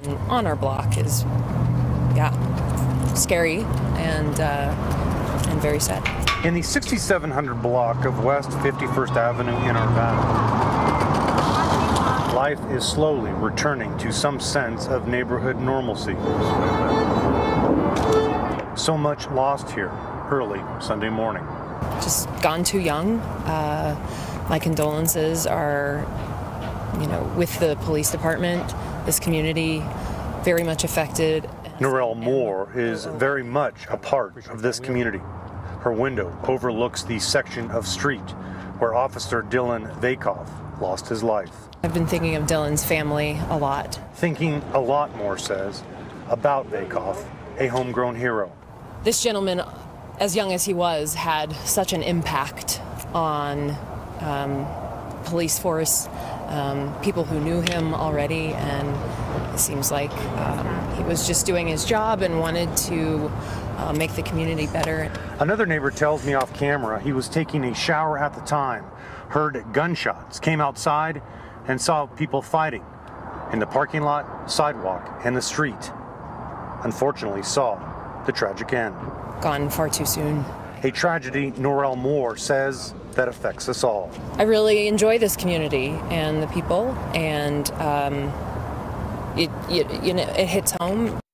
on our block is, scary and very sad. In the 6700 block of West 51st Avenue in Arvada, life is slowly returning to some sense of neighborhood normalcy. So much lost here early Sunday morning. Just gone too young. My condolences are, with the police department, this community, very much affected. Norelle Moore is very much a part of this community. Her window overlooks the section of street where Officer Dylan Vakoff lost his life. I've been thinking of Dylan's family a lot. Thinking a lot, Moore says, about Vakoff, a homegrown hero. This gentleman, as young as he was, had such an impact on police force, people who knew him already, and it seems like he was just doing his job and wanted to make the community better. Another neighbor tells me off camera he was taking a shower at the time, heard gunshots, came outside, and saw people fighting in the parking lot, sidewalk, and the street. Unfortunately, saw the tragic end. Gone far too soon. A tragedy Norelle Moore says that affects us all. I really enjoy this community and the people, and it hits home.